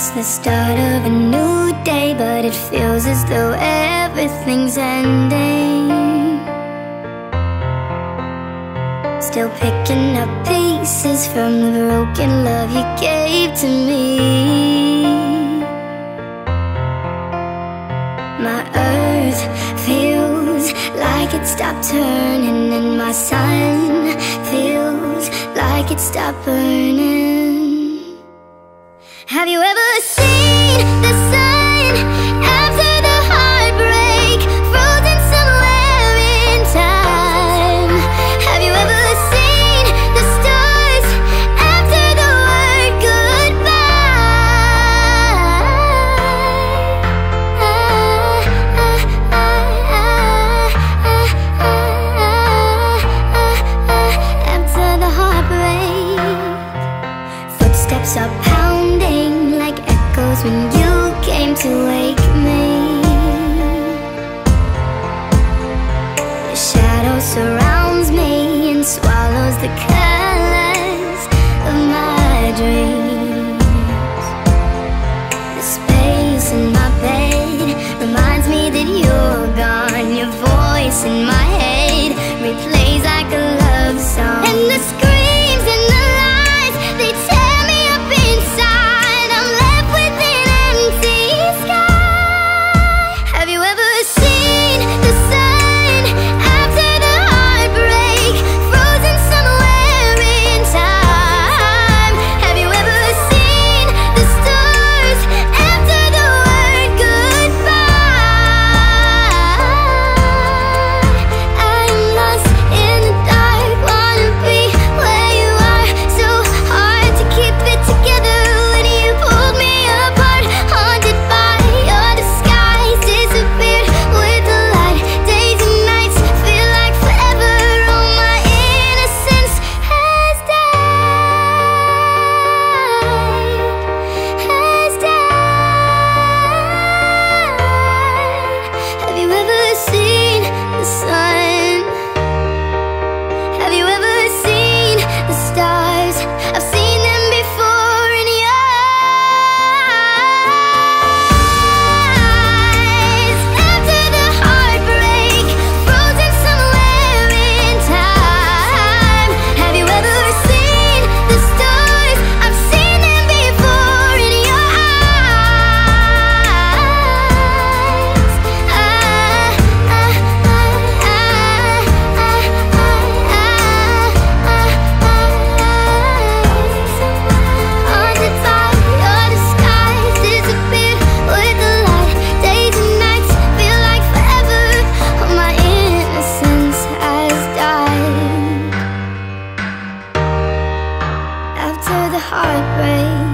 It's the start of a new day, but it feels as though everything's ending. Still picking up pieces from the broken love you gave to me. My earth feels like it stopped turning, and my sun feels like it stopped burning. Have you ever seen the sun after the heartbreak, frozen somewhere in time? Have you ever seen the stars after the word goodbye? After the heartbreak, footsteps are pounding like echoes when you came to wake me. Your shadow surrounds me and swallows the colors of my dreams. The space in my bed reminds me that you're gone. Your voice in my head replays like a love song. And the screams and the lies, they tear me up inside. I'm left with an empty sky. Have you ever seen the sun after the heartbreak, frozen somewhere in time? Have you ever seen the stars after the word goodbye? I'm lost in the dark, wanna be where you are. So hard to keep it together when you pulled me apart. Haunted by your disguise, disappeared with the light. Days and nights feel like forever. All my innocence has died. Have you ever seen the sun? Have you ever seen the stars? I've seen them before in your eyes. After the heartbreak, frozen somewhere in time. Have you ever seen the stars? I've seen them before in your Haunted by your disguise, disappeared with the light. Days and nights feel like forever. All my innocence has died. After the heartbreak,